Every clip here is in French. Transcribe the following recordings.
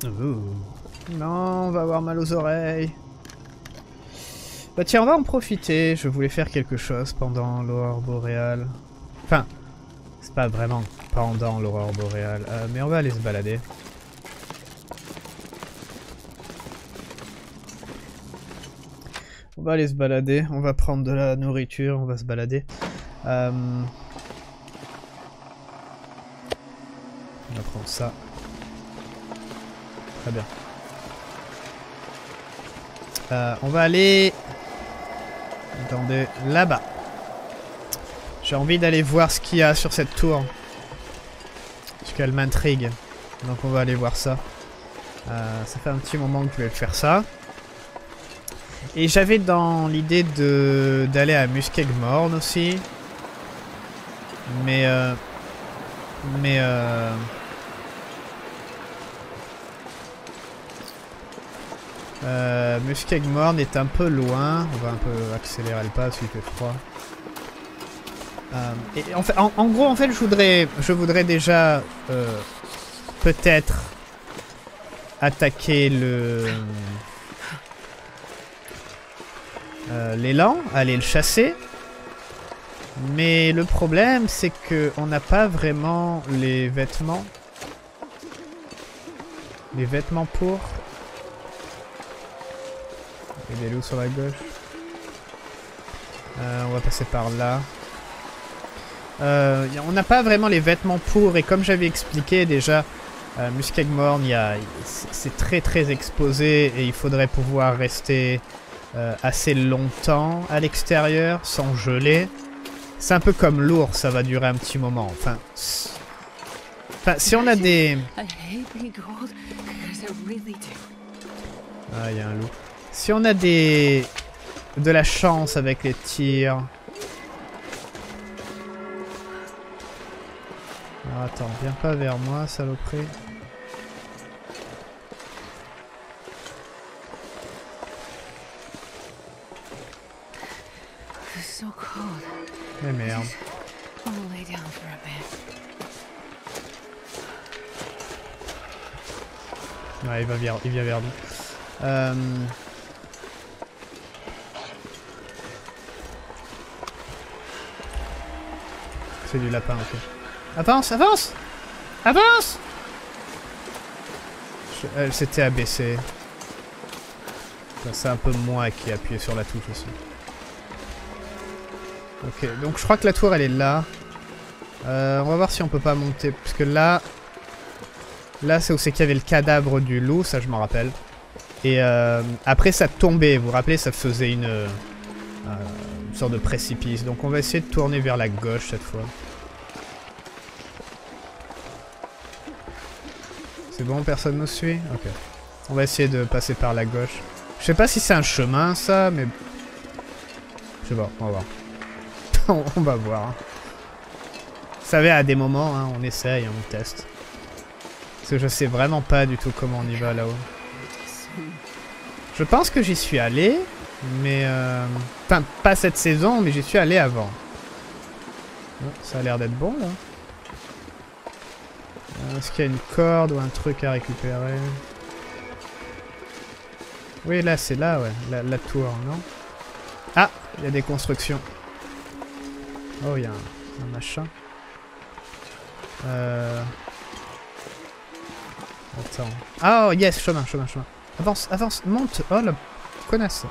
Ouh. Non, on va avoir mal aux oreilles. Bah tiens, on va en profiter. Je voulais faire quelque chose pendant l'aurore boréale. Enfin, c'est pas vraiment pendant l'aurore boréale. Mais on va aller se balader. On va aller se balader. On va prendre de la nourriture. On va se balader. On va prendre ça. Très bien. On va aller... Attendez, là-bas. J'ai envie d'aller voir ce qu'il y a sur cette tour. Parce qu'elle m'intrigue. Donc on va aller voir ça. Ça fait un petit moment que je vais faire ça. Et j'avais dans l'idée d'aller à Muskegmorn aussi. Mais Muskegmorn est un peu loin. On va un peu accélérer le pas s'il fait froid. Et en gros, en fait, je voudrais déjà peut-être attaquer l'élan, aller le chasser. Mais le problème, c'est que on n'a pas vraiment les vêtements. Les vêtements pour. Il y a des loups sur la gauche. On va passer par là. On n'a pas vraiment les vêtements pour, et comme j'avais expliqué déjà, Muskegmorn, c'est très très exposé et il faudrait pouvoir rester assez longtemps à l'extérieur sans geler. C'est un peu comme l'ours, ça va durer un petit moment. Enfin, si on a des... Ah, il y a un loup. Si on a de la chance avec les tirs... Alors, attends, viens pas vers moi, saloperie. Mais merde. Ouais, il vient vers nous. C'est du lapin, ok. Avance, avance! Avance! Elle s'était abaissée. C'est un peu moi qui ai appuyé sur la touche aussi. Ok, donc je crois que la tour elle est là. On va voir si on peut pas monter. Parce que là... Là c'est où c'est qu'il y avait le cadavre du loup, ça je m'en rappelle. Et après ça tombait, vous vous rappelez, ça faisait une sorte de précipice. Donc on va essayer de tourner vers la gauche cette fois. C'est bon, personne nous suit? Ok. On va essayer de passer par la gauche. Je sais pas si c'est un chemin ça, mais... Je sais pas, on va voir. On va voir. Hein. Vous savez, à des moments, hein, on essaye, on teste. Parce que je sais vraiment pas du tout comment on y va là-haut. Je pense que j'y suis allé, mais... Enfin, pas cette saison, mais j'y suis allé avant. Oh, ça a l'air d'être bon, là. Est-ce qu'il y a une corde ou un truc à récupérer? Oui, là, c'est là, ouais. La tour, non? Ah! Il y a des constructions. Oh, il y a un machin. Attends. Ah, oh, yes, chemin. Avance, avance, monte. Oh, la connasse.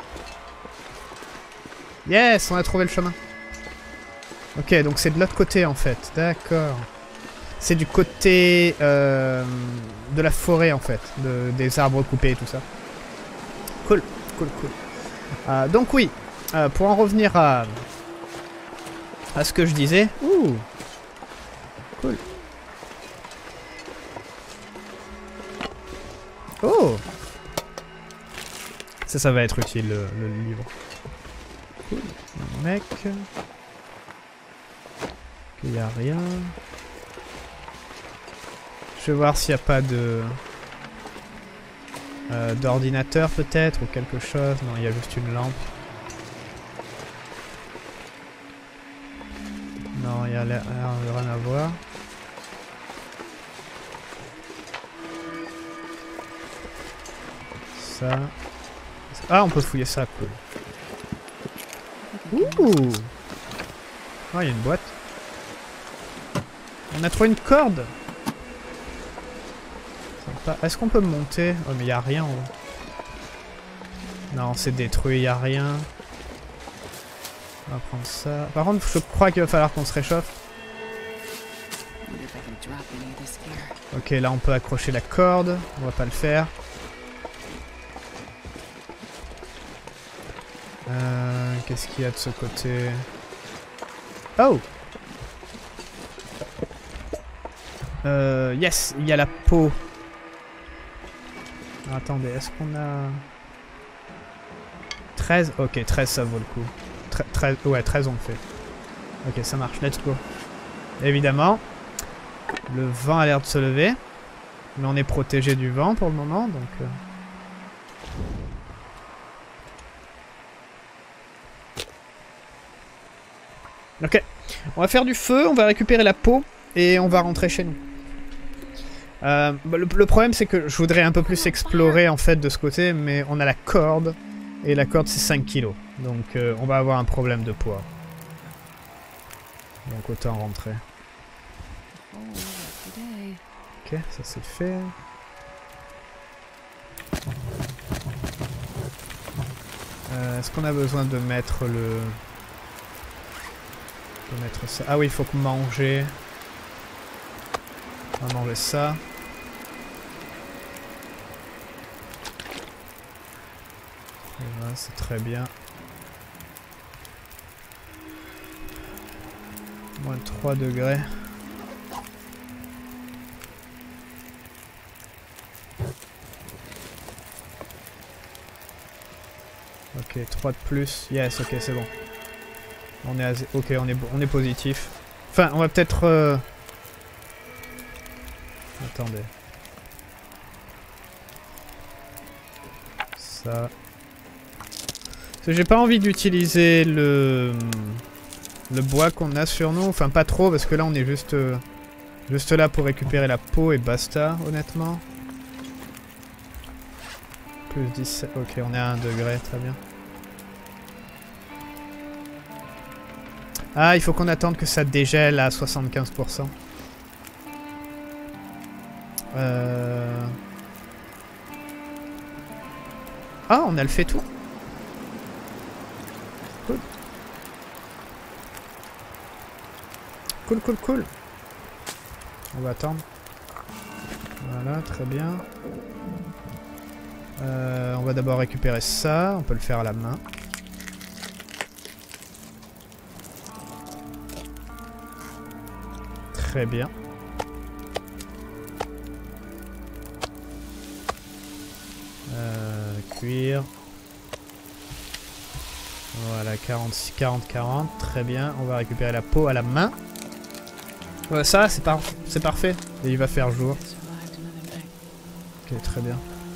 Yes, on a trouvé le chemin. Ok, donc c'est de l'autre côté, en fait. D'accord. C'est du côté de la forêt, en fait. Des arbres coupés et tout ça. Cool. Donc oui, pour en revenir à ce que je disais. Ouh. Cool. Oh. Ça va être utile, le livre. Cool. Mec. Il n'y a rien. Je vais voir s'il n'y a pas de... d'ordinateur peut-être, ou quelque chose. Non, il y a juste une lampe. Non, il y a l'air de rien à voir. Ça. Ah, on peut fouiller ça, cool. Ouh! Ah, il y a une boîte. On a trouvé une corde! Est-ce qu'on peut monter? Oh, mais il n'y a rien en haut. Non, c'est détruit, il n'y a rien. On va prendre ça. Par contre, je crois qu'il va falloir qu'on se réchauffe. Ok, là on peut accrocher la corde. On va pas le faire. Qu'est-ce qu'il y a de ce côté? Oh! Yes, il y a la peau. Alors, attendez, est-ce qu'on a... 13? Ok, 13 ça vaut le coup. 13, ouais, 13 on le fait. Ok, ça marche, let's go. Évidemment, le vent a l'air de se lever. Mais on est protégé du vent pour le moment, donc... Ok, on va faire du feu, on va récupérer la peau et on va rentrer chez nous. Le problème c'est que je voudrais un peu plus explorer en fait de ce côté, mais on a la corde, et la corde c'est 5 kilos, donc on va avoir un problème de poids. Donc autant rentrer. Ok, ça c'est fait. Est-ce qu'on a besoin de mettre le... mettre ça. Ah oui, il faut que manger. On va manger ça. Voilà, c'est très bien. Moins 3 degrés. Ok, 3 de plus. Yes, ok, c'est bon. On est ok, on est positif. Enfin, on va peut-être... Attendez. Ça. Parce que j'ai pas envie d'utiliser le bois qu'on a sur nous. Enfin, pas trop, parce que là, on est juste là pour récupérer la peau et basta, honnêtement. Plus 17. Ok, on est à 1 degré, très bien. Ah, il faut qu'on attende que ça dégèle à 75%. Ah, on a le fait tout. Cool. Cool, cool, cool. On va attendre. Voilà, très bien. On va d'abord récupérer ça. On peut le faire à la main. Très bien. Cuir. Voilà, 46, 40, 40. Très bien. On va récupérer la peau à la main. Ouais, ça, c'est parfait. Et il va faire jour. Ok, très bien.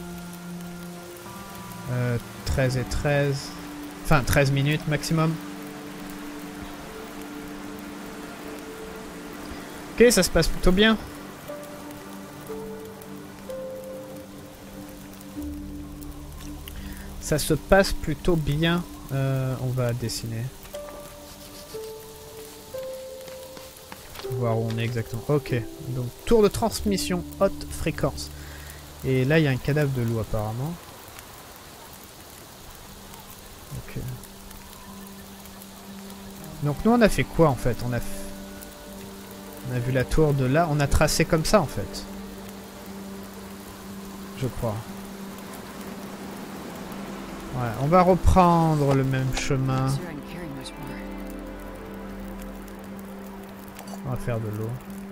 13 et 13. Enfin, 13 minutes maximum. Ok, ça se passe plutôt bien. Ça se passe plutôt bien. On va dessiner. Voir où on est exactement. Ok, donc tour de transmission haute fréquence. Et là, il y a un cadavre de loup apparemment. Ok. Donc nous, on a fait quoi en fait? On a vu la tour de là. On a tracé comme ça en fait. Je crois. Ouais, on va reprendre le même chemin. On va faire de l'eau.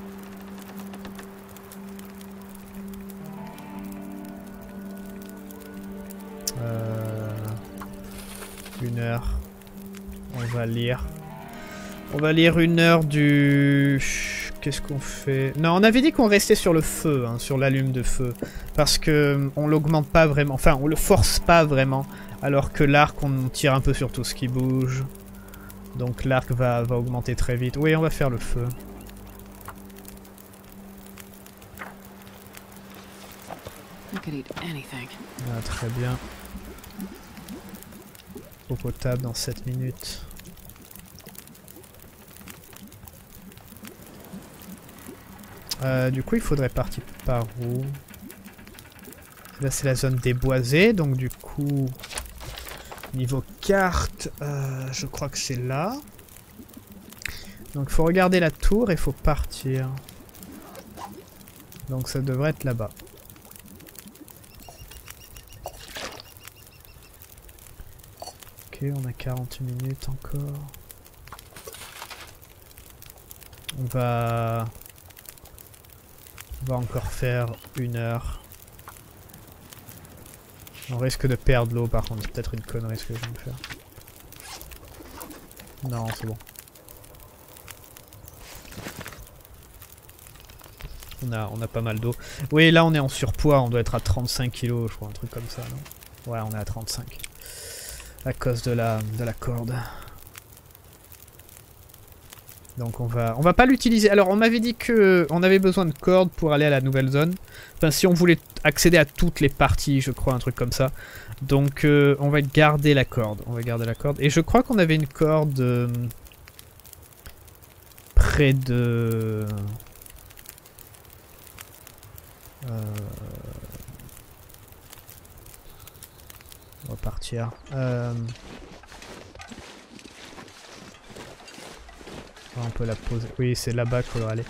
Une heure. On va lire. On va lire 1 heure du... Qu'est-ce qu'on fait? Non, on avait dit qu'on restait sur le feu, hein, sur l'allume de feu. Parce que on l'augmente pas vraiment. Enfin, on le force pas vraiment. Alors que l'arc, on tire un peu sur tout ce qui bouge. Donc l'arc va augmenter très vite. Oui, on va faire le feu. could eat anything. Ah, très bien. Eau potable dans 7 minutes. Du coup, il faudrait partir par où? Là, c'est la zone déboisée, donc du coup, niveau carte, je crois que c'est là. Donc, il faut regarder la tour et il faut partir. Donc, ça devrait être là-bas. Ok, on a 40 minutes encore. On va encore faire 1 heure. On risque de perdre l'eau par contre, c'est peut-être une connerie ce que je viens de faire. Non, c'est bon. On a pas mal d'eau. Oui, là on est en surpoids, on doit être à 35 kg, je crois, un truc comme ça, non? Ouais, on est à 35. À cause de la corde. Donc on va pas l'utiliser. Alors on m'avait dit que on avait besoin de cordes pour aller à la nouvelle zone. Enfin si on voulait accéder à toutes les parties, je crois, un truc comme ça. Donc on va garder la corde. On va garder la corde. Et je crois qu'on avait une corde près de... On va partir. On peut la poser. Oui, c'est là-bas qu'il faudra aller.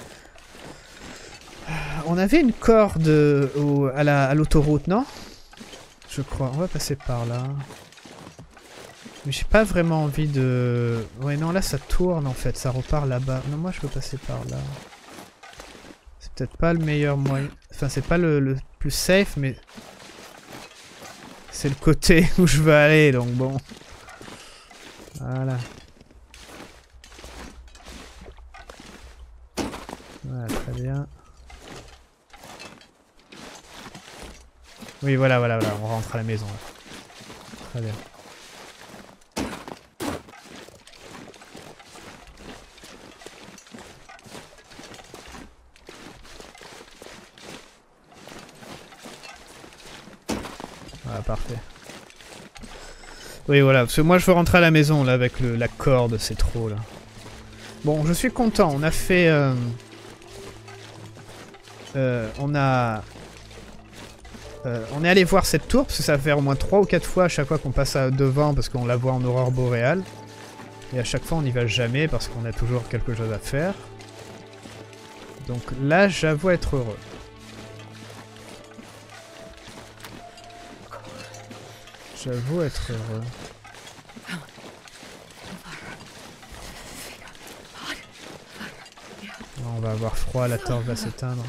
On avait une corde à l'autoroute, non? Je crois. On va passer par là. Mais j'ai pas vraiment envie de... Ouais, non, là ça tourne en fait. Ça repart là-bas. Non, moi je veux passer par là. C'est peut-être pas le meilleur moyen. Enfin, c'est pas le plus safe, mais... C'est le côté où je veux aller, donc bon. Voilà. Voilà, très bien. Oui, voilà, on rentre à la maison. Là. Très bien. Voilà, parfait. Oui, voilà, parce que moi je veux rentrer à la maison, là, avec la corde, c'est trop, là. Bon, je suis content, on a fait... on est allé voir cette tour, parce que ça va faire au moins 3 ou 4 fois à chaque fois qu'on passe devant, parce qu'on la voit en aurore boréale. Et à chaque fois on n'y va jamais, parce qu'on a toujours quelque chose à faire. Donc là, j'avoue être heureux. J'avoue être heureux. On va avoir froid, la torche va s'éteindre.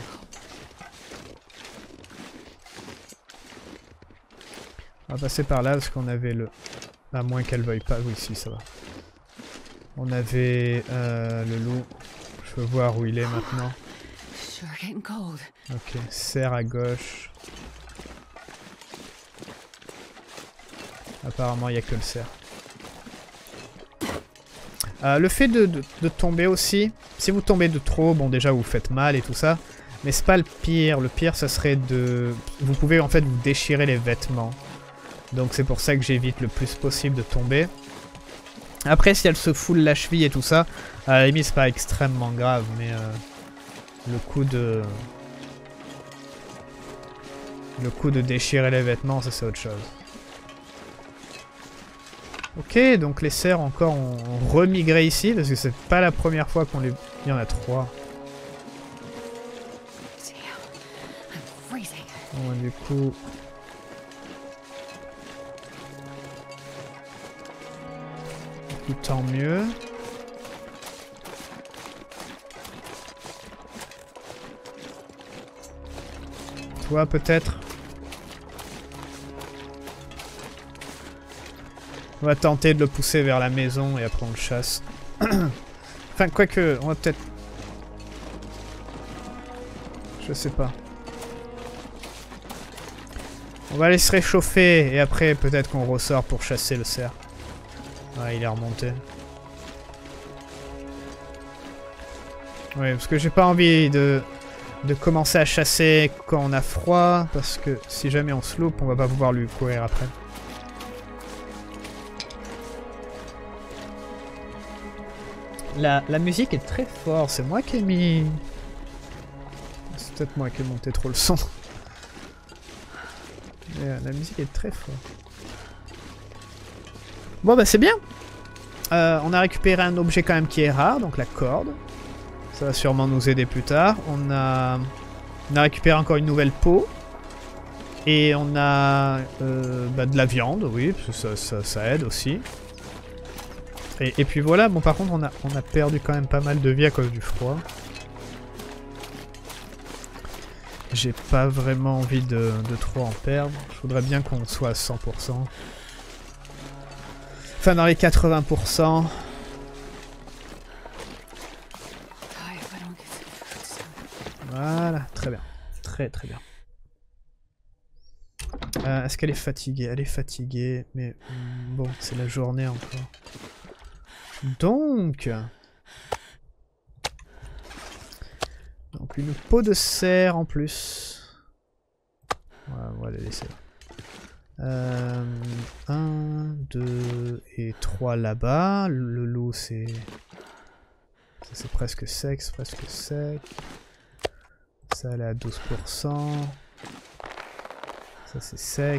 On va passer par là parce qu'on avait le... À moins qu'elle veuille pas. Oui, si, ça va. On avait le loup. Je veux voir où il est maintenant. Ok, cerf à gauche. Apparemment, il n'y a que le cerf. Le fait de tomber aussi, si vous tombez de trop, bon déjà vous faites mal et tout ça, mais c'est pas le pire. Le pire, ça serait de... Vous pouvez en fait vous déchirer les vêtements. Donc c'est pour ça que j'évite le plus possible de tomber. Après, si elle se foule la cheville et tout ça, à la limite c'est pas extrêmement grave, mais le coup de... déchirer les vêtements, ça c'est autre chose. Ok, donc les cerfs encore ont remigré ici, parce que c'est pas la première fois qu'on les... Il y en a 3. Bon, du coup... Tant mieux. Toi, peut-être. On va tenter de le pousser vers la maison et après on le chasse. Enfin, quoique, on va peut-être... Je sais pas. On va aller se réchauffer et après peut-être qu'on ressort pour chasser le cerf. Ah, il est remonté. Oui, parce que j'ai pas envie de de commencer à chasser quand on a froid, parce que si jamais on se loupe, on va pas pouvoir lui courir après. La musique est très forte, c'est moi qui ai mis... C'est peut-être moi qui ai monté trop le son. Mais, la musique est très forte. Bon bah c'est bien. On a récupéré un objet quand même qui est rare, donc la corde. Ça va sûrement nous aider plus tard. On a récupéré encore une nouvelle peau. Et on a de la viande, oui, parce que ça aide aussi. Et puis voilà, bon par contre on a perdu quand même pas mal de vie à cause du froid. J'ai pas vraiment envie de trop en perdre. Je voudrais bien qu'on soit à 100%. Enfin dans les 80%. Voilà, très bien. Très très bien. Est-ce qu'elle est fatiguée? Elle est fatiguée, mais bon, c'est la journée encore. Donc une peau de cerf en plus. Ouais, on va la laisser là. 1, 2 et 3 là-bas. Le loup c'est... C'est presque sec, c'est presque sec. Ça elle est à 12%. Ça c'est sec.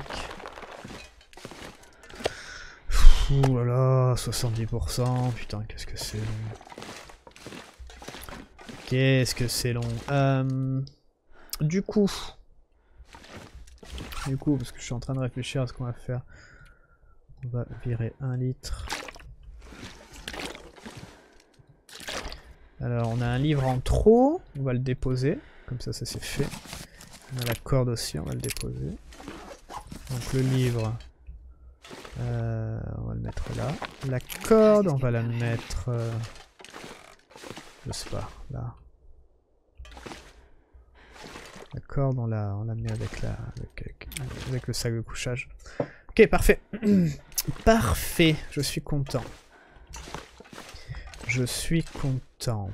Ouh là là, 70%. Putain, qu'est-ce que c'est long. Qu'est-ce que c'est long. Du coup, parce que je suis en train de réfléchir à ce qu'on va faire. On va virer 1 litre. Alors, on a un livre en trop. On va le déposer. Comme ça, ça c'est fait. On a la corde aussi, on va le déposer. Donc le livre, on va le mettre là. La corde, on va la mettre... je sais pas, là. La corde, on la met avec le sac de couchage. Ok, parfait. Parfait, je suis content. Je suis content.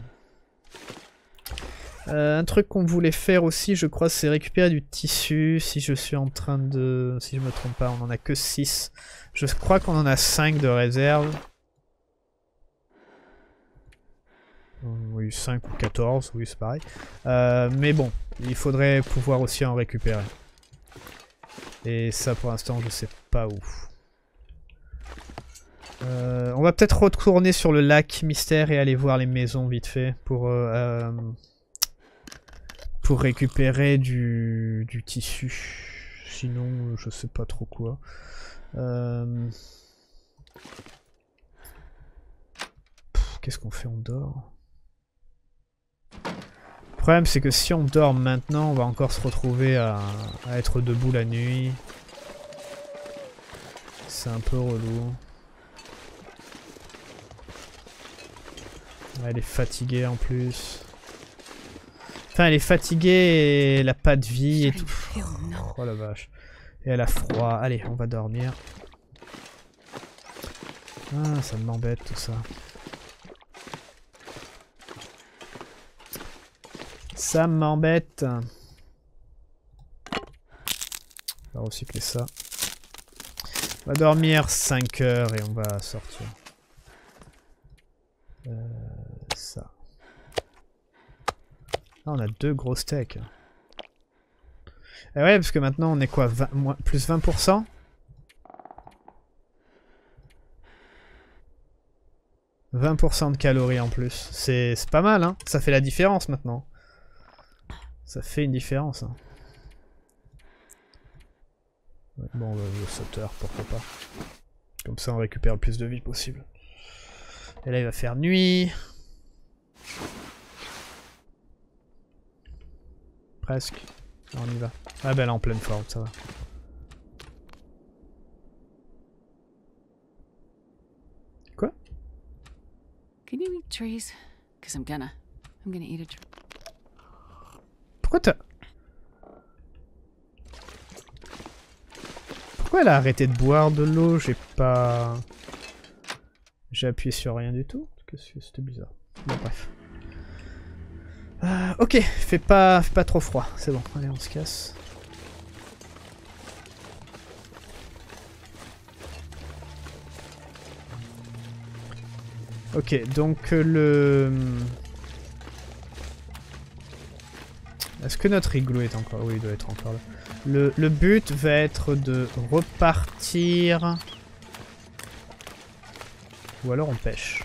Un truc qu'on voulait faire aussi, je crois, c'est récupérer du tissu. Si je suis en train de... Si je me trompe pas, on en a que 6. Je crois qu'on en a 5 de réserve. Oui, 5 ou 14, oui c'est pareil. Mais bon, il faudrait pouvoir aussi en récupérer. Et ça pour l'instant je sais pas où. On va peut-être retourner sur le lac mystère et aller voir les maisons vite fait pour récupérer du tissu. Sinon je sais pas trop quoi. Qu'est-ce qu'on fait? On dort. Le problème c'est que si on dort maintenant, on va encore se retrouver à être debout la nuit. C'est un peu relou. Elle est fatiguée en plus. Enfin elle est fatiguée et elle a pas de vie et tout. Oh la vache. Et elle a froid. Allez, on va dormir. Ah, ça m'embête tout ça. Ça m'embête. On va recycler ça. On va dormir 5 heures et on va sortir. Ça. Ah, on a 2 gros steaks. Et ouais, parce que maintenant on est quoi, plus 20%? « 20% de calories en plus. C'est pas mal, hein. Ça fait la différence maintenant. Ça fait une différence. Hein. Ouais, bon, le sauteur, pourquoi pas. Comme ça, on récupère le plus de vie possible. Et là, il va faire nuit. Presque. On y va. Ah ben là, en pleine forme, ça va. Quoi? Can you eat trees? Cause I'm gonna eat a tree. Pourquoi t'as... Pourquoi elle a arrêté de boire de l'eau? J'ai pas... J'ai appuyé sur rien du tout. Qu'est-ce que c'était bizarre. Bon bref. Ok, fait pas trop froid, c'est bon, allez on se casse. Ok, donc le... Est-ce que notre igloo est encore... Oui, il doit être encore là. Le but va être de repartir... Ou alors on pêche.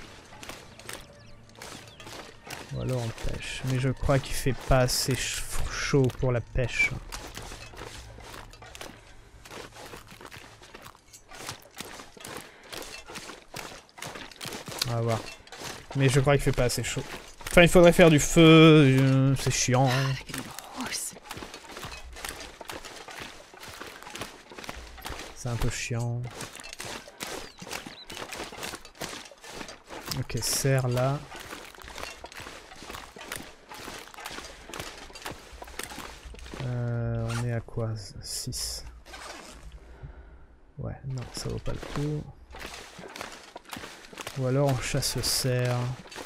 Ou alors on pêche. Mais je crois qu'il fait pas assez chaud pour la pêche. On va voir. Mais je crois qu'il fait pas assez chaud. Enfin, il faudrait faire du feu. C'est chiant. Hein. C'est un peu chiant. Ok, serre là. On est à quoi? 6. Ouais, non, ça vaut pas le coup. Ou alors on chasse le cerf.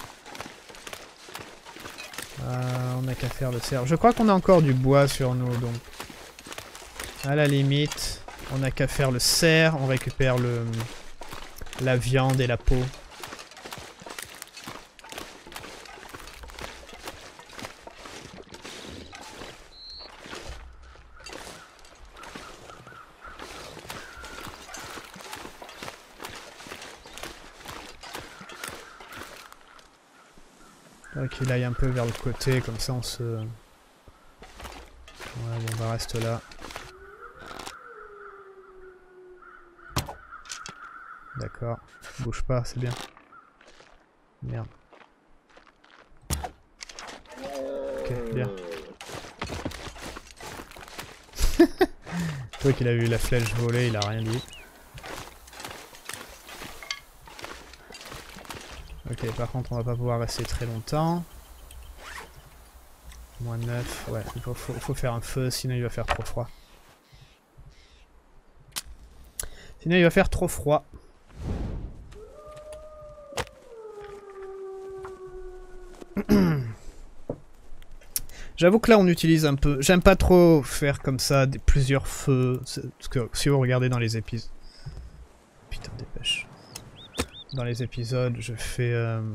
On n'a qu'à faire le cerf. Je crois qu'on a encore du bois sur nous, donc... À la limite, on n'a qu'à faire le cerf. On récupère la viande et la peau. Qu'il aille un peu vers le côté, comme ça on se... Ouais, bon, bah reste là. D'accord. Bouge pas, c'est bien. Merde. Ok, bien. Toi qu'il a vu la flèche voler, il a rien dit. Ok, par contre on va pas pouvoir rester très longtemps. Moins 9, ouais, il faut faire un feu, sinon il va faire trop froid. Sinon il va faire trop froid. J'avoue que là on utilise un peu... J'aime pas trop faire comme ça plusieurs feux. Parce que si vous regardez dans les épisodes... Putain, dépêche. Dans les épisodes, je fais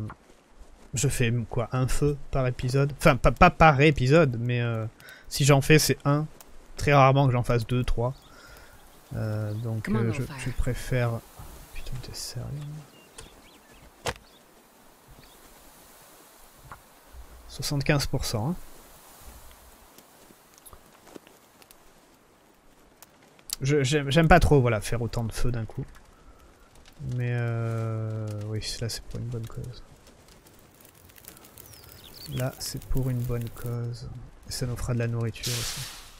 quoi, un feu par épisode. Enfin, pas par épisode, mais si j'en fais, c'est un. Très rarement que j'en fasse 2, 3. Donc je préfère... Putain, t'es sérieux? 75%, hein. J'aime pas trop, voilà, faire autant de feu d'un coup. Mais oui, là c'est pour une bonne cause. Là c'est pour une bonne cause. Et ça nous fera de la nourriture aussi.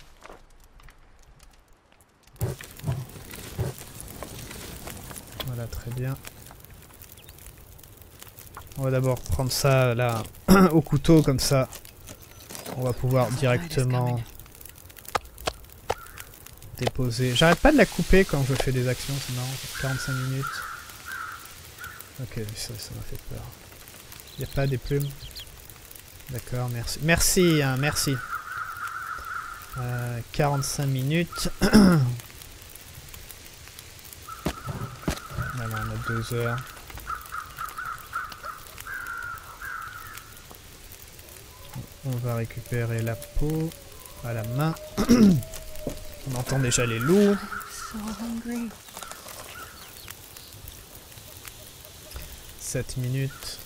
Voilà, très bien. On va d'abord prendre ça là au couteau, comme ça on va pouvoir directement déposer. J'arrête pas de la couper quand je fais des actions, c'est marrant. 45 minutes. Ok, ça m'a fait peur. Y a pas des plumes? D'accord, merci. Merci, hein, merci. 45 minutes. Voilà, on a 2 heures. On va récupérer la peau à la main. On entend déjà les loups. 7 minutes.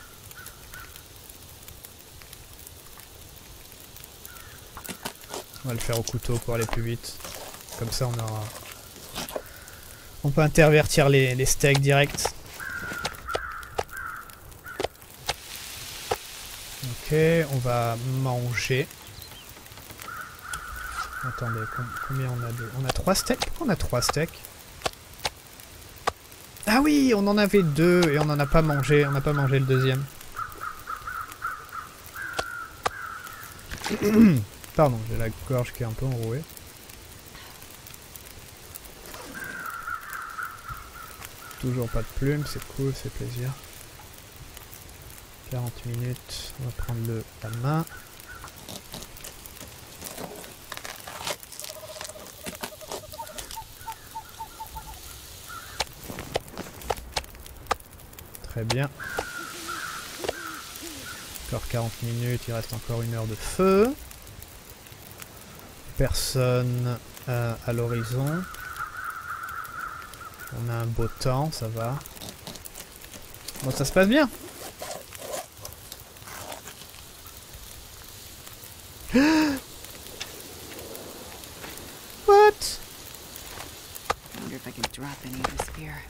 On va le faire au couteau pour aller plus vite. Comme ça on aura... On peut intervertir les steaks direct. Ok, on va manger. Attendez, combien on a de... On a 3 steaks? Pourquoi on a 3 steaks? Ah oui, on en avait 2 et on n'en a pas mangé. On n'a pas mangé le deuxième. Pardon, j'ai la gorge qui est un peu enrouée. Toujours pas de plumes, c'est cool, c'est plaisir. 40 minutes, on va prendre la main. Très bien. Encore 40 minutes, il reste encore 1 heure de feu. Personne à l'horizon. On a un beau temps, ça va. Bon, ça se passe bien. What? I wonder if I can drop any of this fear.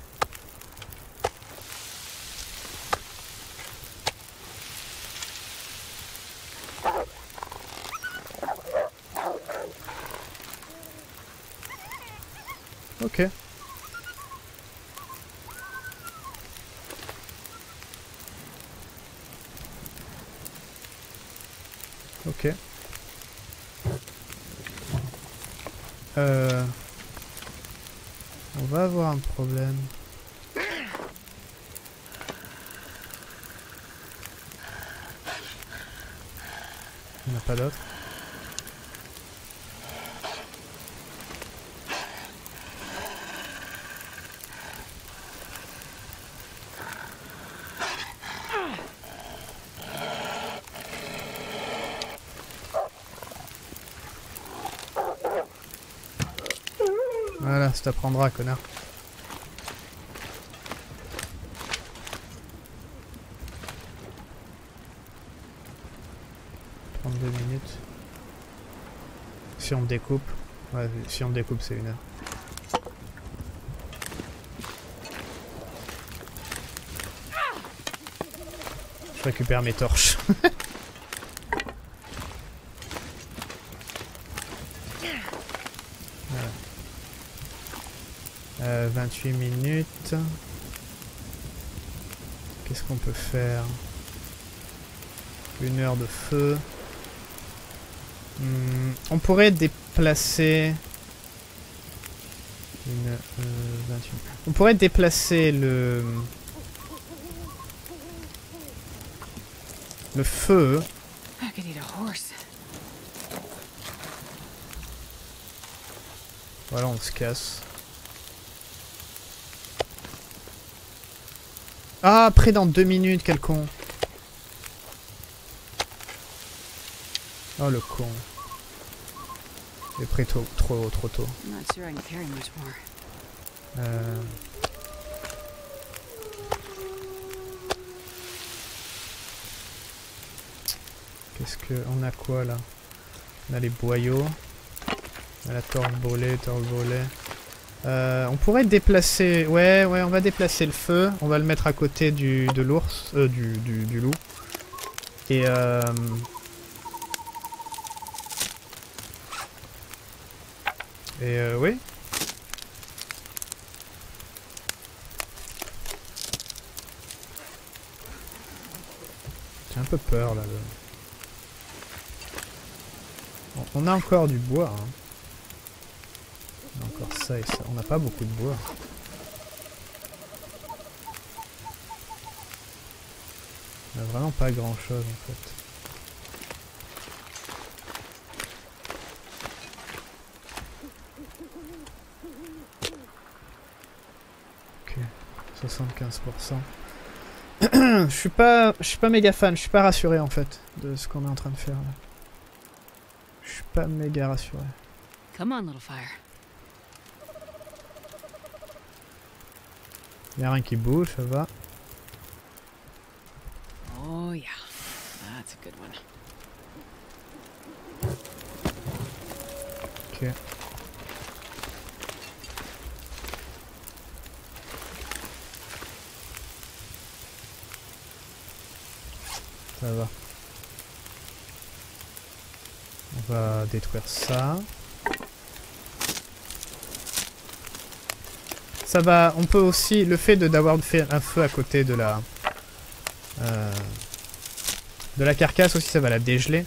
Ok. Ok. On va avoir un problème. Il n'y en a pas d'autre. Voilà, ça t'apprendra, connard. Minutes. Si on découpe. Ouais, si on découpe, c'est 1 heure. Je récupère mes torches. Voilà. 28 minutes. Qu'est-ce qu'on peut faire? 1 heure de feu. On pourrait déplacer... 28. On pourrait déplacer le feu. I could eat a horse. Voilà, on se casse. Ah, après dans 2 minutes, quel con. Oh le con. Il est prêt trop tôt. I'm not sure I can carry much more. Qu'est-ce que... On a quoi là? On a les boyaux. On a la torche-bolée. On pourrait déplacer... Ouais, on va déplacer le feu. On va le mettre à côté de l'ours. Du loup. Et oui. J'ai un peu peur là. Bon, on a encore du bois. Hein. On a encore ça et ça. On n'a pas beaucoup de bois. On a vraiment pas grand chose en fait. Ok, 75%. Je suis pas méga fan, je suis pas rassuré en fait de ce qu'on est en train de faire là. Je suis pas méga rassuré. Come on, little fire. Y'a rien qui bouge, ça va. Oh yeah, that's a good one. Ok. Ça va. On va détruire ça. Ça va, on peut aussi, le fait d'avoir fait un feu à côté de la carcasse aussi, ça va la dégeler.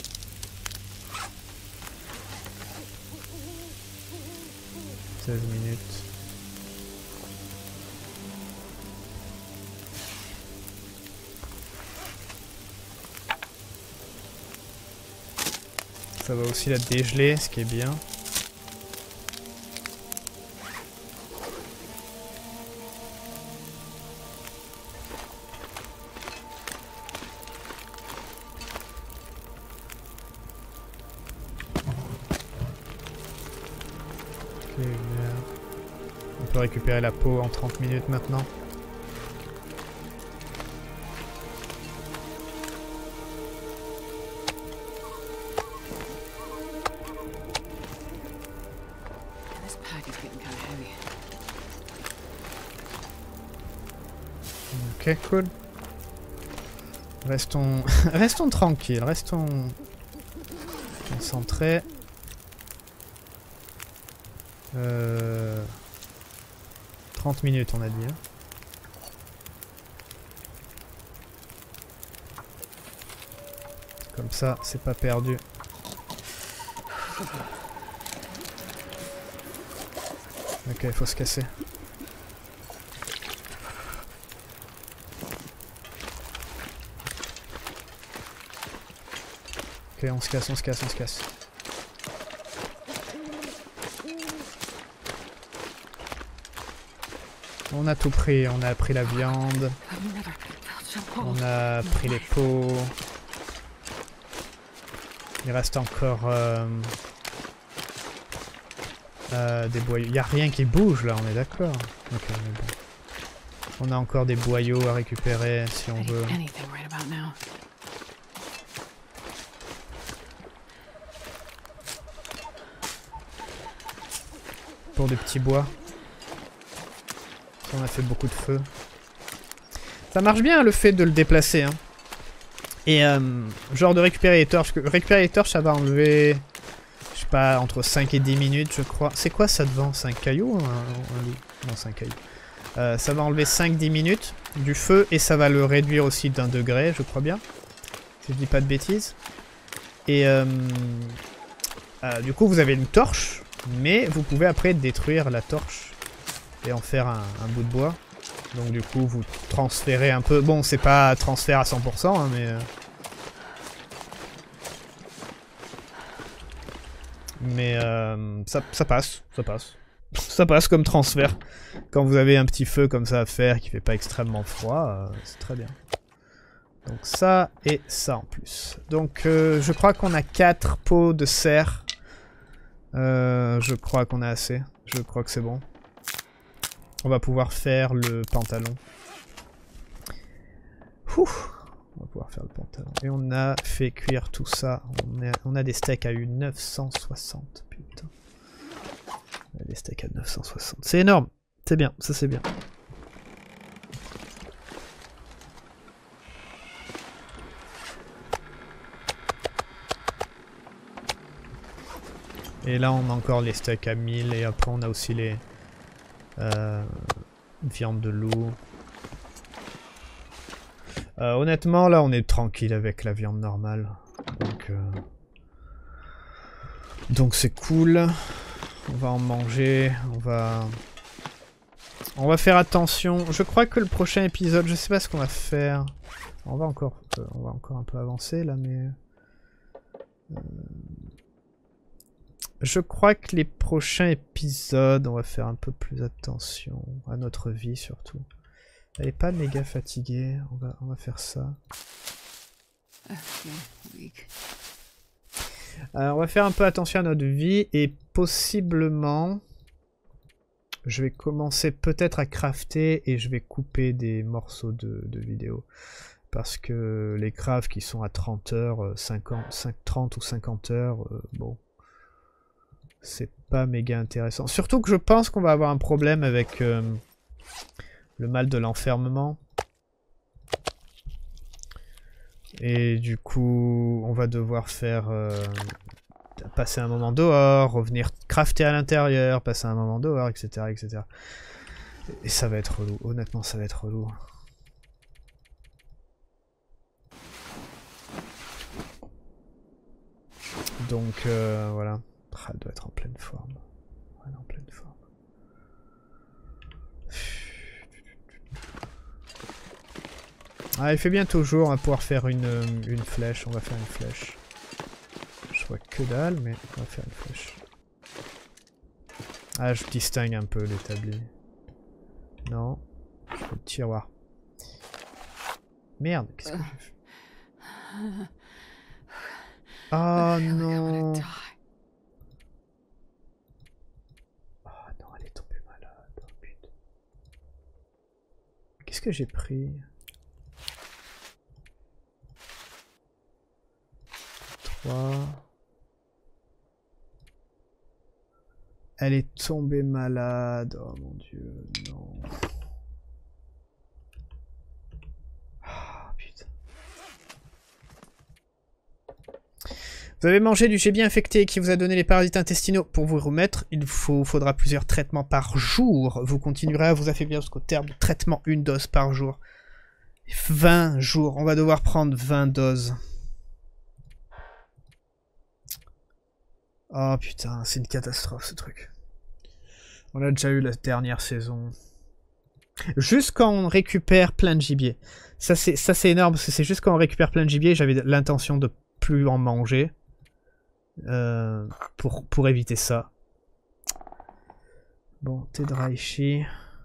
« 16 minutes. Ça va aussi la dégeler, ce qui est bien. Ok, on peut récupérer la peau en 30 minutes maintenant. Ok, cool. Restons, restons tranquilles, restons concentrés. 30 minutes on a dit. Hein. Comme ça, c'est pas perdu. Ok, il faut se casser. Ok, on se casse, on se casse, on se casse. On a tout pris, on a pris la viande, on a pris les peaux. Il reste encore des boyaux. Il n'y a rien qui bouge là, on est d'accord. Ok, on est bon. On a encore des boyaux à récupérer si on veut. Pour du petit bois. On a fait beaucoup de feu. Ça marche bien le fait de le déplacer. Hein. Et genre de récupérer les torches. Récupérer les torches ça va enlever, je sais pas, entre 5 et 10 minutes je crois. C'est quoi ça devant? 5 cailloux ou un loup? Non, 5 cailloux. Ça va enlever 5-10 minutes du feu et ça va le réduire aussi d'1 degré, je crois bien. Si je dis pas de bêtises. Et du coup vous avez une torche, mais vous pouvez après détruire la torche et en faire un bout de bois. Donc du coup vous transférez un peu. Bon, c'est pas transfert à 100% hein, mais ça passe, ça passe. Ça passe comme transfert. Quand vous avez un petit feu comme ça à faire qui fait pas extrêmement froid, c'est très bien. Donc ça et ça en plus. Donc je crois qu'on a 4 pots de serre. Je crois qu'on a assez. Je crois que c'est bon. On va pouvoir faire le pantalon. Ouh, on va pouvoir faire le pantalon. Et on a fait cuire tout ça. On a des steaks à 960. Putain. On a des steaks à 960. C'est énorme. C'est bien. Ça c'est bien. Et là on a encore les steaks à 1000. Et après on a aussi les... viande de loup. Honnêtement, là, on est tranquille avec la viande normale. Donc c'est cool. On va en manger. On va faire attention. Je crois que le prochain épisode, je sais pas ce qu'on va faire. On va encore un peu avancer là, mais... Je crois que les prochains épisodes, on va faire un peu plus attention à notre vie surtout. Elle est pas méga fatiguée, on va faire ça. On va faire un peu attention à notre vie et possiblement, je vais commencer peut-être à crafter et je vais couper des morceaux de vidéo. Parce que les crafts qui sont à 30 heures, 30 ou 50 heures, bon... C'est pas méga intéressant. Surtout que je pense qu'on va avoir un problème avec le mal de l'enfermement. Et du coup, on va devoir faire... passer un moment dehors, revenir crafter à l'intérieur, passer un moment dehors, etc., etc. Et ça va être relou. Honnêtement, ça va être relou. Donc, voilà. Elle doit être en pleine forme. Elle est en pleine forme. Ah, il fait bientôt jour, on va pouvoir faire une flèche. On va faire une flèche. Je vois que dalle, mais on va faire une flèche. Ah, je distingue un peu l'établi. Non. Le tiroir. Merde, qu'est-ce que j'ai fait? Oh non. Oh non, elle est tombée malade. Oh, putain. Qu'est-ce que j'ai pris? 3. Elle est tombée malade. Oh mon dieu, non. Oh putain. Vous avez mangé du gibier infecté qui vous a donné les parasites intestinaux. Pour vous remettre, il faudra plusieurs traitements par jour. Vous continuerez à vous affaiblir jusqu'au terme de traitement, une dose par jour. 20 jours. On va devoir prendre 20 doses. Oh putain, c'est une catastrophe ce truc. On a déjà eu la dernière saison. Juste quand on récupère plein de gibier. Ça c'est énorme parce que c'est juste quand on récupère plein de gibier, j'avais l'intention de plus en manger. Pour éviter ça. Bon, thé de reishi.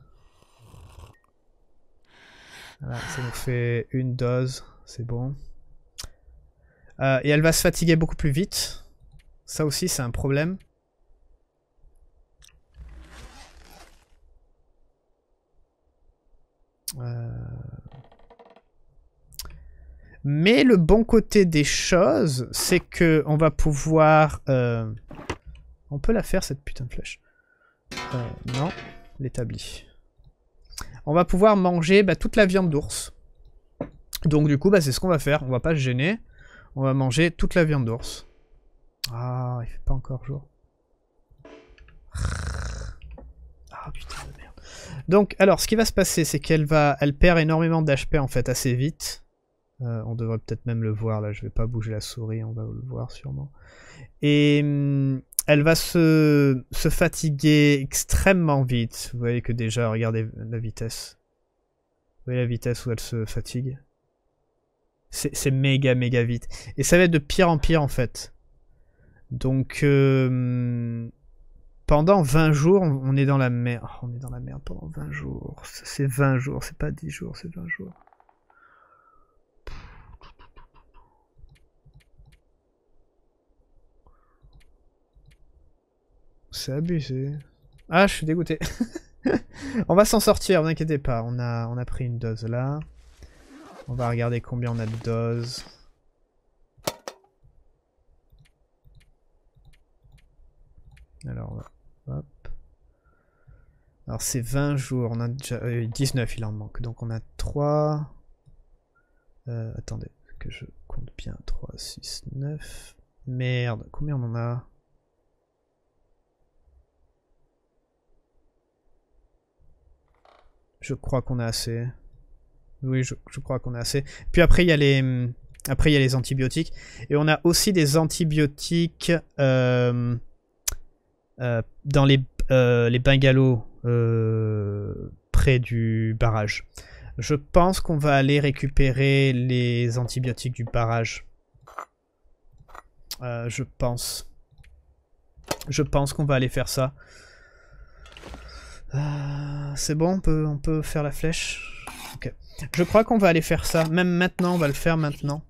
Voilà, ça nous fait une dose, c'est bon. Et elle va se fatiguer beaucoup plus vite. Ça aussi, c'est un problème. Mais le bon côté des choses, c'est que on va pouvoir... On peut la faire, cette putain de flèche. Non, l'établi. On va pouvoir manger toute la viande d'ours. Donc du coup, c'est ce qu'on va faire. On va pas se gêner. On va manger toute la viande d'ours. Ah, il fait pas encore jour. Ah putain de merde. Donc, alors, ce qui va se passer, c'est qu'elle perd énormément d'HP en fait assez vite. On devrait peut-être même le voir là. Je vais pas bouger la souris, on va le voir sûrement. Et elle va se fatiguer extrêmement vite. Vous voyez que déjà, regardez la vitesse. Vous voyez la vitesse où elle se fatigue? C'est méga vite. Et ça va être de pire en pire en fait. Donc, pendant 20 jours, on est dans la merde. Oh, on est dans la merde pendant 20 jours. C'est 20 jours, c'est pas 10 jours, c'est 20 jours. C'est abusé. Ah, je suis dégoûté. On va s'en sortir, vous inquiétez pas. On a pris une dose là. On va regarder combien on a de doses. Alors, hop. Alors c'est 20 jours, on a déjà 19, il en manque. Donc on a 3... attendez, que je compte bien. 3, 6, 9... Merde, combien on en a? Je crois qu'on a assez. Oui, je crois qu'on a assez. Puis après, il y a les antibiotiques. Et on a aussi des antibiotiques dans les bungalows près du barrage. Je pense qu'on va aller récupérer les antibiotiques du barrage. Je pense. Je pense qu'on va aller faire ça. C'est bon, on peut faire la flèche. Ok. Je crois qu'on va aller faire ça. Même maintenant, on va le faire maintenant.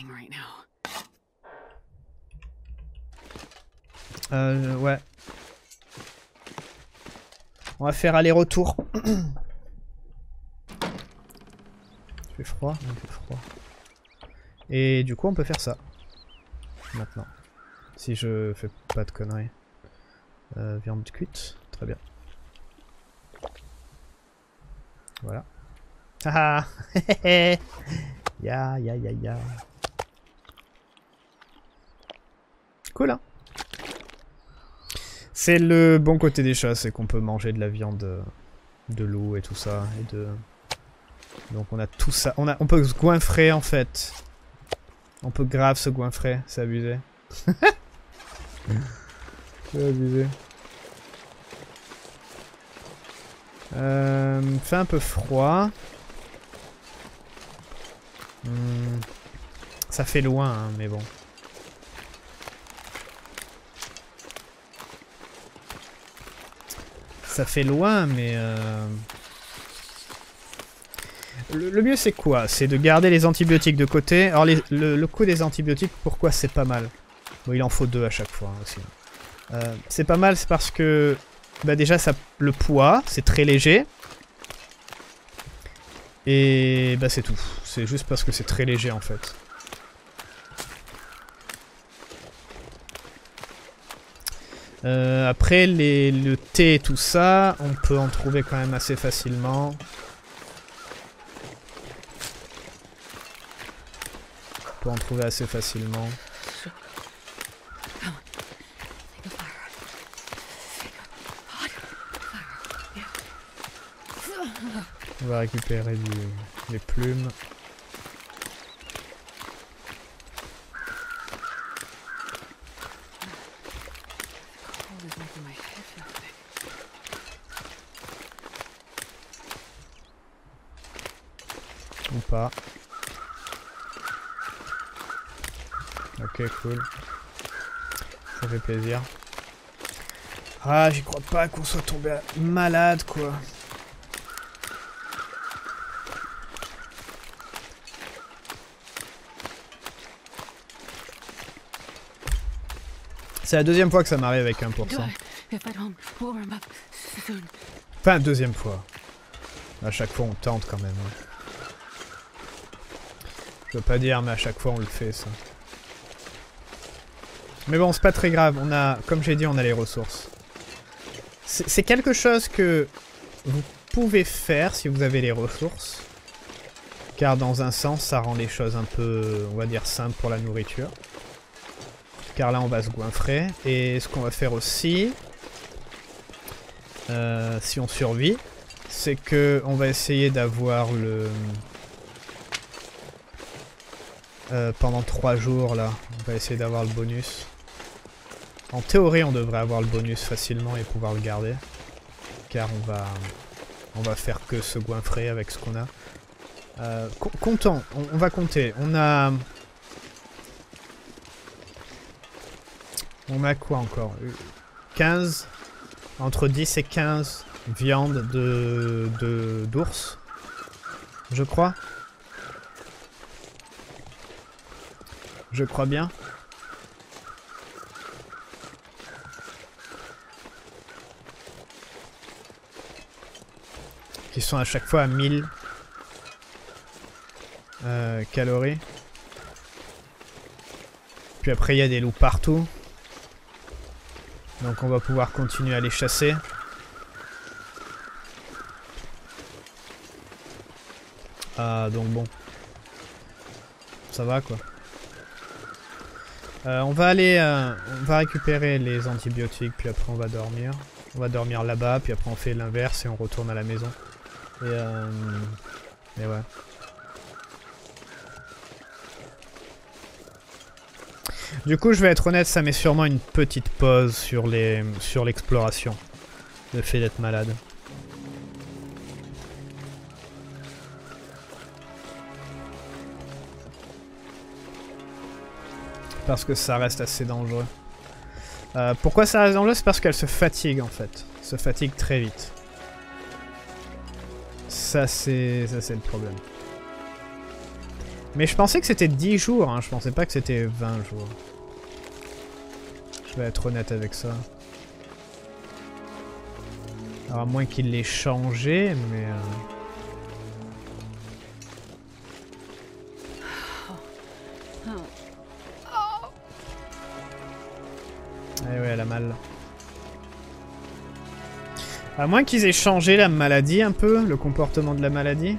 Ouais. On va faire aller-retour. Il fait froid, il fait froid. Et du coup, on peut faire ça. Maintenant. Si je fais pas de conneries. Viande cuite. Très bien. Voilà. Haha. Ya. Cool, hein. C'est le bon côté des choses, c'est qu'on peut manger de la viande de loup et tout ça. Donc on a tout ça. On peut se goinfrer en fait. On peut grave se goinfrer, c'est abusé. C'est abusé. Fait un peu froid. Ça fait loin, hein, mais bon. Ça fait loin, mais... Le mieux c'est quoi? C'est de garder les antibiotiques de côté. Alors le coup des antibiotiques, pourquoi c'est pas mal? Bon, il en faut 2 à chaque fois hein, aussi. C'est pas mal, c'est parce que... Bah déjà, le poids, c'est très léger. Et bah c'est tout. C'est juste parce que c'est très léger en fait. Après, le thé et tout ça, on peut en trouver quand même assez facilement. On peut en trouver assez facilement. On va récupérer les plumes. Ou pas. Ok, cool. Ça fait plaisir. Ah, j'y crois pas qu'on soit tombé malade, quoi. C'est la deuxième fois que ça m'arrive avec 1%. Enfin, deuxième fois. À chaque fois, on tente quand même. Hein. Je veux pas dire, mais à chaque fois, on le fait, ça. Mais bon, c'est pas très grave. On a, comme j'ai dit, on a les ressources. C'est quelque chose que vous pouvez faire si vous avez les ressources. Car dans un sens, ça rend les choses un peu, on va dire, simples pour la nourriture. Car là, on va se goinfrer. Et ce qu'on va faire aussi, si on survit, c'est que on va essayer d'avoir le... pendant 3 jours, là, on va essayer d'avoir le bonus. En théorie, on devrait avoir le bonus facilement et pouvoir le garder. Car on va faire que se goinfrer avec ce qu'on a. Comptons, on va compter. On a quoi encore? 15, entre 10 et 15 viandes d'ours, je crois. Je crois bien. Qui sont à chaque fois à 1000 calories. Puis après il y a des loups partout. Donc on va pouvoir continuer à les chasser. Ah donc bon. Ça va quoi. On va aller... on va récupérer les antibiotiques, puis après on va dormir. On va dormir là-bas, puis après on fait l'inverse et on retourne à la maison. Et ouais. Du coup, je vais être honnête, ça met sûrement une petite pause sur l'exploration. Le fait d'être malade. Parce que ça reste assez dangereux. Pourquoi ça reste dangereux? C'est parce qu'elle se fatigue en fait. Elle se fatigue très vite. Ça c'est le problème. Mais je pensais que c'était 10 jours, hein. Je pensais pas que c'était 20 jours. Je vais être honnête avec ça. Alors à moins qu'il l'ait changé, mais... Eh ouais, elle a mal. À moins qu'ils aient changé la maladie un peu, le comportement de la maladie.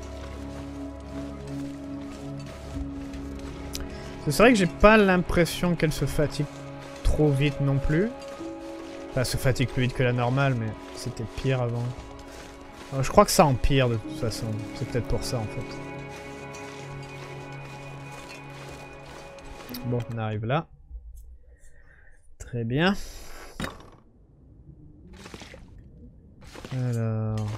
C'est vrai que j'ai pas l'impression qu'elle se fatigue trop vite non plus. Enfin, elle se fatigue plus vite que la normale, mais c'était pire avant. Alors, je crois que ça empire de toute façon. C'est peut-être pour ça en fait. Bon, on arrive là. Très bien. Alors...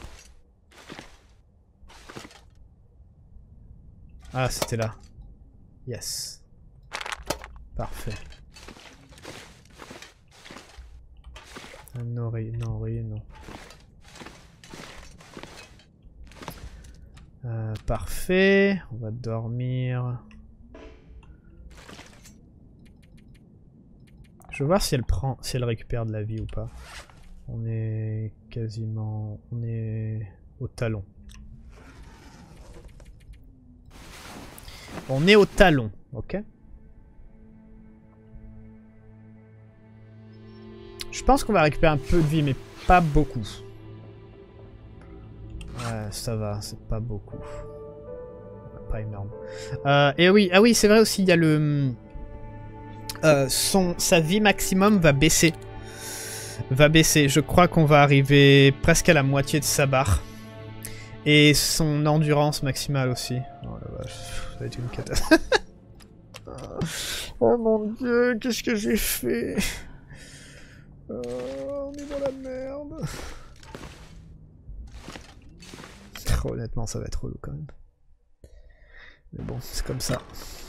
Ah, c'était là. Yes. Parfait. Un nori, non. parfait. On va dormir. Je vais voir si elle prend, si elle récupère de la vie ou pas. On est quasiment... On est au talon. On est au talon, ok? Je pense qu'on va récupérer un peu de vie, mais pas beaucoup. Ouais, ça va, c'est pas beaucoup. Pas énorme. Et oui, ah oui, c'est vrai aussi, il y a le... sa vie maximum va baisser. Je crois qu'on va arriver presque à la moitié de sa barre. Et son endurance maximale aussi. Oh la vache, ça va être une catastrophe. Oh mon dieu, qu'est-ce que j'ai fait? On est dans la merde. Honnêtement, ça va être relou quand même. Mais bon, c'est comme ça.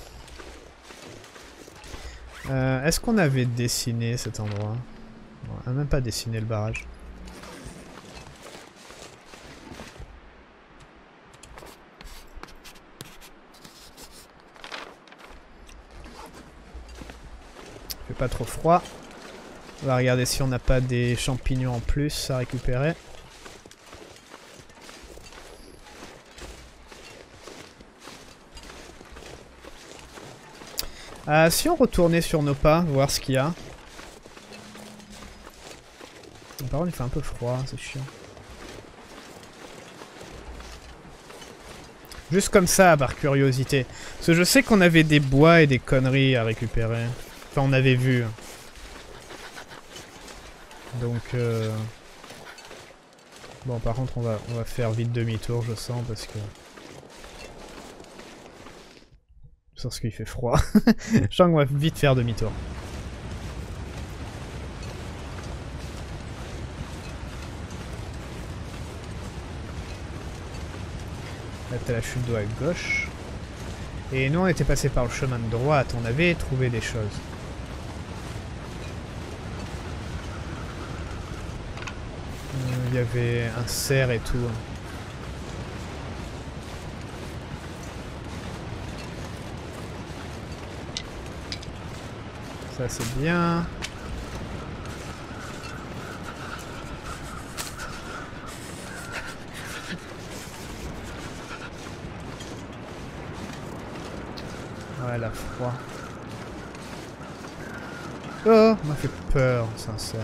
Est-ce qu'on avait dessiné cet endroit? On n'a même pas dessiné le barrage. Il fait pas trop froid. On va regarder si on n'a pas des champignons en plus à récupérer. Si on retournait sur nos pas, voir ce qu'il y a. Par contre, il fait un peu froid, c'est chiant. Juste comme ça, par curiosité. Parce que je sais qu'on avait des bois et des conneries à récupérer. Enfin, on avait vu. Donc, bon, par contre, on va faire vite demi-tour, je sens, parce que... Parce qu'il fait froid. Je sens qu'on va vite faire demi-tour. Là, t'as la chute d'eau à gauche. Et nous, on était passé par le chemin de droite. On avait trouvé des choses. Il y avait un cerf et tout. Ça, c'est bien. Ouais, la froid. Oh, m'a fait peur, sincère.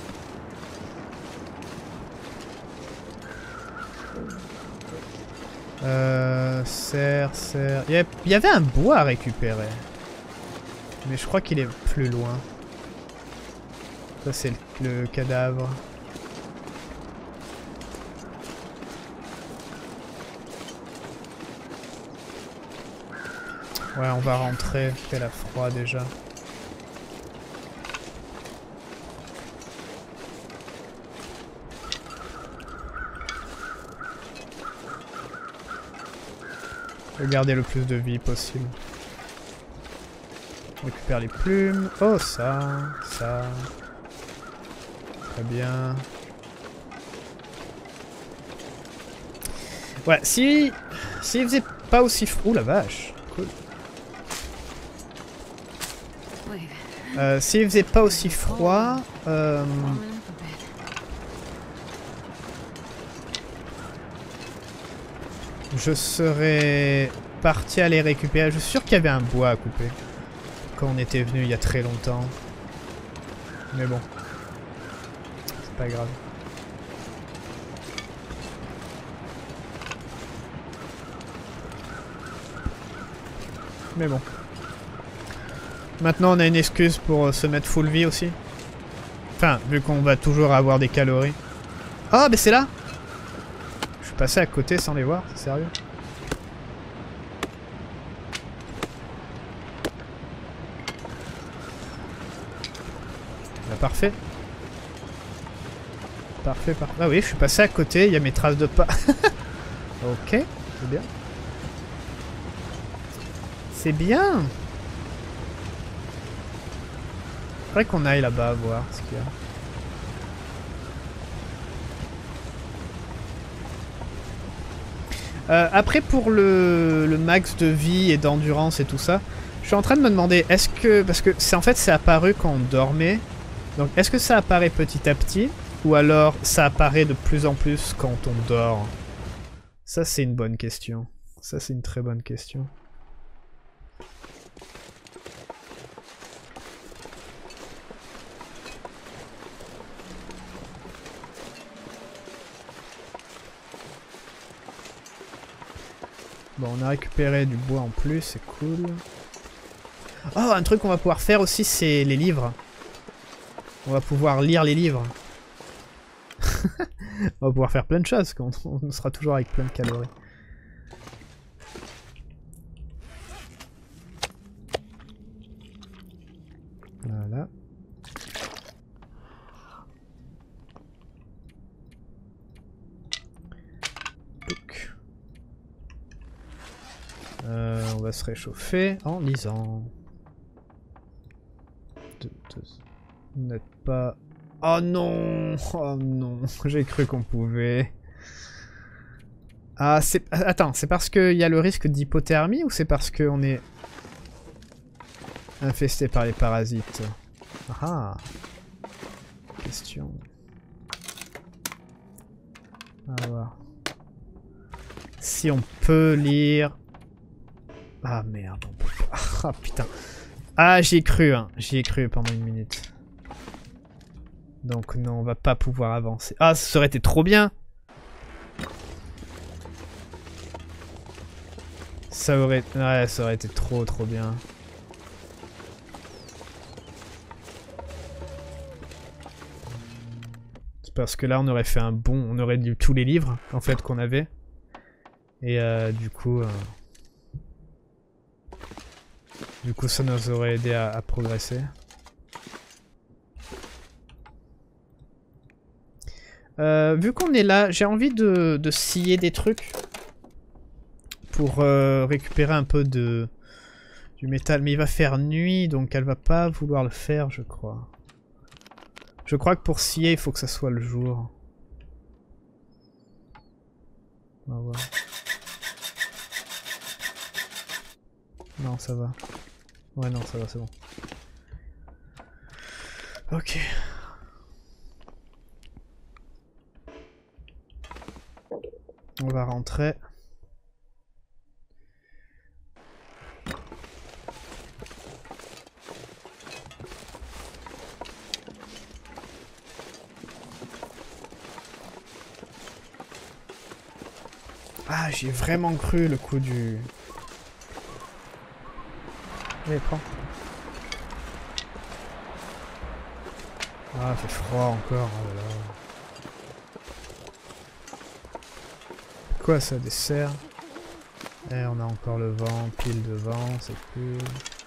Cerf. Il y avait un bois à récupérer. Mais je crois qu'il est plus loin. Ça, c'est le cadavre. Ouais, on va rentrer. Il fait la froid déjà. Garder le plus de vie possible. On récupère les plumes. Oh, ça. Très bien. Ouais, s'il faisait pas aussi froid... Ouh, la vache. Cool. S'il faisait pas aussi froid... je serais parti aller récupérer. Je suis sûr qu'il y avait un bois à couper. Quand on était venu il y a très longtemps. Mais bon. C'est pas grave. Mais bon. Maintenant on a une excuse pour se mettre full vie aussi. Enfin, vu qu'on va toujours avoir des calories. Oh, mais c'est là! Je suis passé à côté sans les voir, c'est sérieux? Bah, parfait. Parfait. Ah oui, je suis passé à côté, il y a mes traces de pas. Ok, c'est bien. C'est bien! Faudrait qu'on aille là-bas voir ce qu'il y a. Après, pour le max de vie et d'endurance et tout ça, je suis en train de me demander, est-ce que... Parce que en fait, c'est apparu quand on dormait. Donc, est-ce que ça apparaît petit à petit? Ou alors, ça apparaît de plus en plus quand on dort? Ça, c'est une bonne question. Ça, c'est une très bonne question. Bon, on a récupéré du bois en plus, c'est cool. Oh, un truc qu'on va pouvoir faire aussi, c'est les livres. On va pouvoir lire les livres. On va pouvoir faire plein de choses, on sera toujours avec plein de calories. Voilà. On va se réchauffer en lisant. Vous n'êtes pas... Oh non! Oh non! J'ai cru qu'on pouvait... Ah, c'est... Attends, c'est parce qu'il y a le risque d'hypothermie ou c'est parce qu'on est... infesté par les parasites? Ah! Question... On va voir. Si on peut lire... Ah merde, on peut pas... Ah putain. Ah, j'y ai cru, hein. J'y ai cru pendant une minute. Donc non, on va pas pouvoir avancer. Ah, ça aurait été trop bien. Ça aurait... Ouais, ça aurait été trop bien. C'est parce que là, on aurait fait un bond. On aurait lu tous les livres, en fait, qu'on avait. Et du coup... Du coup, ça nous aurait aidé à progresser. Vu qu'on est là, j'ai envie de scier des trucs. Pour récupérer un peu du métal. Mais il va faire nuit, donc elle va pas vouloir le faire, je crois. Je crois que pour scier, il faut que ça soit le jour. On va voir. Non, ça va. Ouais, non, ça va, c'est bon. Ok. On va rentrer. Ah, j'ai vraiment cru le coup du... Allez, prends. Ah, il fait froid encore. Oh là là. Quoi ça, des serres? Et on a encore le vent, pile de vent, c'est cool.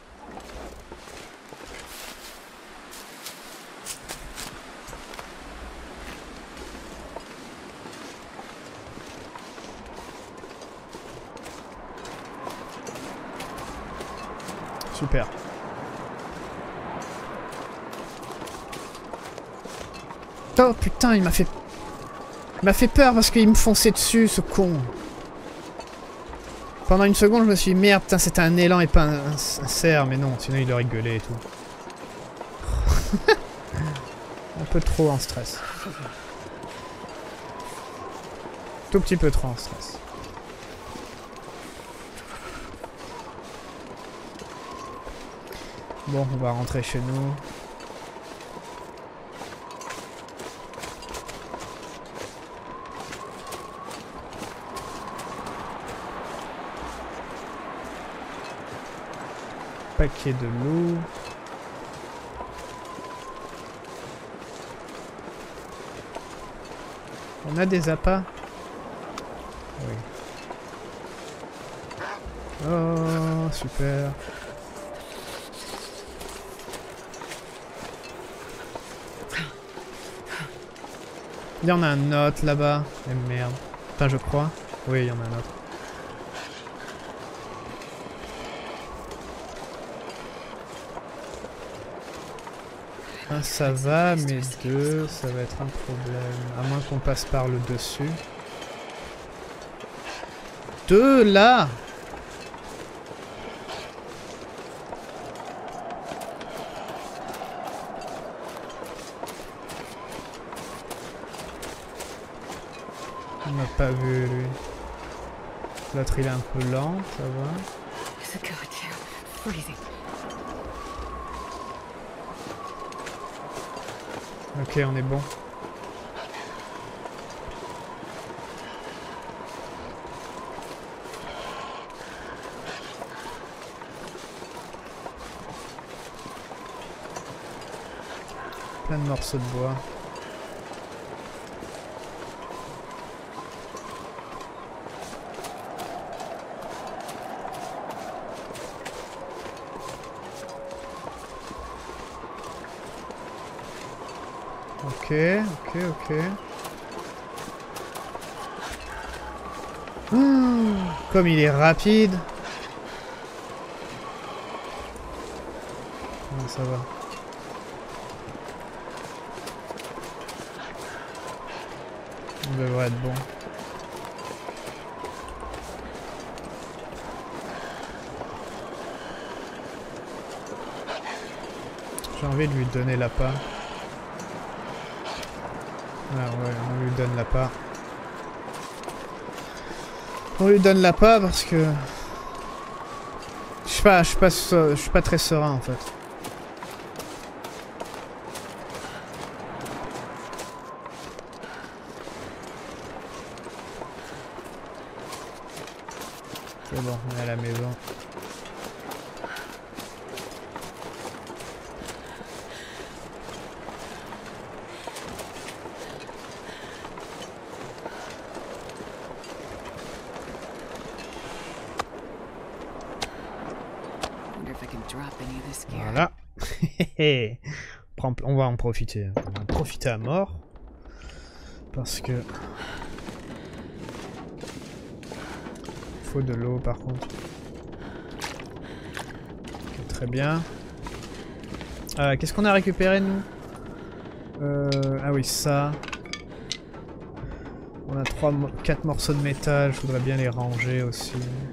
Super. Oh putain, il m'a fait peur parce qu'il me fonçait dessus, ce con. Pendant une seconde, je me suis dit, merde, putain, c'était un élan et pas un cerf. Mais non, sinon il aurait gueulé et tout. Un peu trop en stress. Tout petit peu trop en stress. Bon, on va rentrer chez nous. Paquet de loups. On a des appâts? Oui. Oh, super. Il y en a un autre là-bas. Eh merde. Enfin, je crois. Oui, il y en a un autre. Un, ça va, mais deux, ça va être un problème. À moins qu'on passe par le dessus. 2 là. Il m'a pas vu lui. L'autre il est un peu lent, ça va. Ok, on est bon. Plein de morceaux de bois. Ok, ok, ok. Comme il est rapide. Ah, ça va. On devrait être bon. J'ai envie de lui donner l'appât. Ah ouais, on lui donne l'appât. On lui donne l'appât parce que... Je suis pas très serein en fait. C'est bon, on est à la maison. Voilà. On va en profiter. On va en profiter à mort. Parce que... Il faut de l'eau par contre. Okay, très bien. Qu'est-ce qu'on a récupéré nous? Ah oui, ça. On a 4 morceaux de métal. Je voudrais bien les ranger aussi.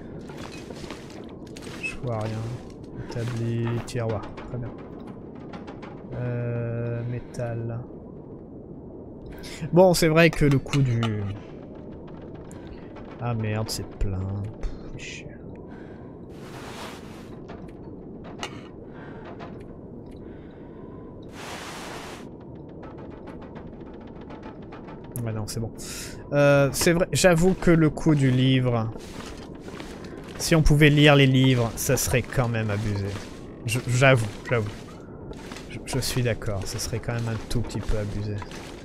Je vois rien. Établi, tiroir. Très bien. Métal. Bon, c'est vrai que le coup du... Ah merde, c'est plein. Pff, ouais, non, c'est bon. C'est vrai, j'avoue que le coup du livre... Si on pouvait lire les livres, ça serait quand même abusé. J'avoue. Je suis d'accord, ça serait quand même un tout petit peu abusé.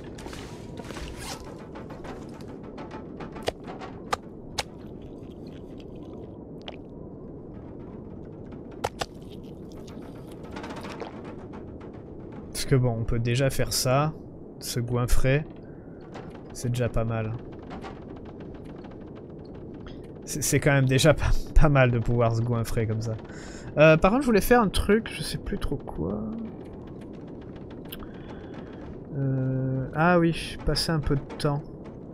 Parce que bon, on peut déjà faire ça, se goinfrer. C'est déjà pas mal. C'est quand même déjà pas mal de pouvoir se goinfrer comme ça. Par contre, je voulais faire un truc, je sais plus trop quoi. Ah oui, passer un peu de temps.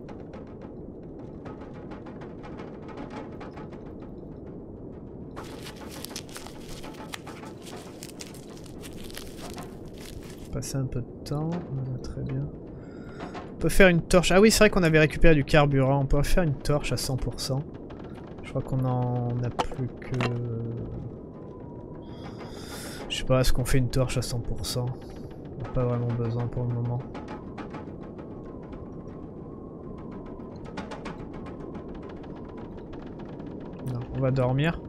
Passer un peu de temps, voilà, très bien. On peut faire une torche. Ah oui, c'est vrai qu'on avait récupéré du carburant. On peut faire une torche à 100%. Je crois qu'on en a plus que... Je sais pas, est-ce qu'on fait une torche à 100%? On n'a pas vraiment besoin pour le moment. Non, on va dormir.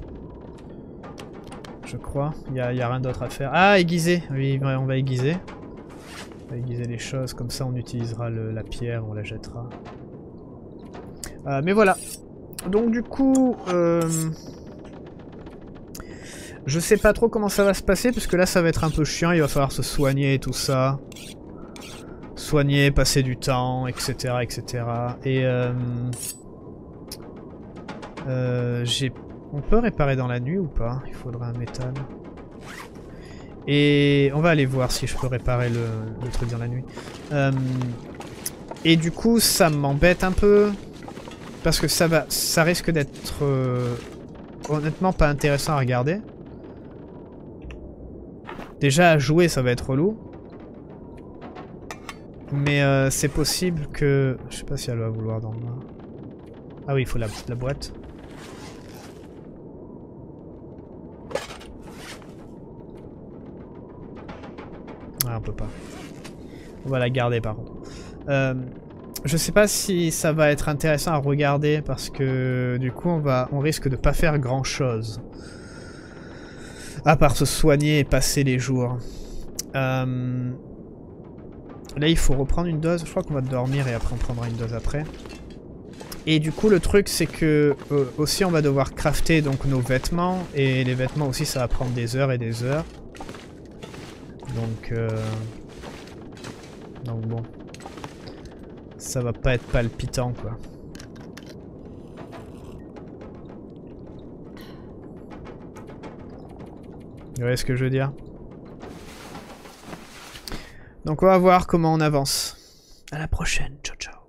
Je crois. Il y a rien d'autre à faire. Ah, aiguiser. Oui, on va aiguiser. On va aiguiser les choses. Comme ça, on utilisera la pierre, on la jettera. Mais voilà. Donc du coup, je sais pas trop comment ça va se passer, parce que là ça va être un peu chiant, il va falloir se soigner et tout ça. Soigner, passer du temps, etc. etc. Et on peut réparer dans la nuit ou pas? Il faudra un métal. Et on va aller voir si je peux réparer le truc dans la nuit. Et du coup ça m'embête un peu. Parce que ça risque d'être honnêtement pas intéressant à regarder. Déjà à jouer ça va être relou. Mais c'est possible que... Je sais pas si elle va vouloir dans le noir. Ah oui, il faut la boîte. Ah, on peut pas. On va la garder par contre. Je sais pas si ça va être intéressant à regarder parce que du coup on risque de pas faire grand chose. À part se soigner et passer les jours. Là il faut reprendre une dose. Je crois qu'on va dormir et après on prendra une dose après. Et du coup le truc c'est que aussi on va devoir crafter donc nos vêtements. Et les vêtements aussi ça va prendre des heures et des heures. Donc bon. Ça va pas être palpitant quoi. Vous voyez ce que je veux dire? Donc on va voir comment on avance. À la prochaine, ciao ciao.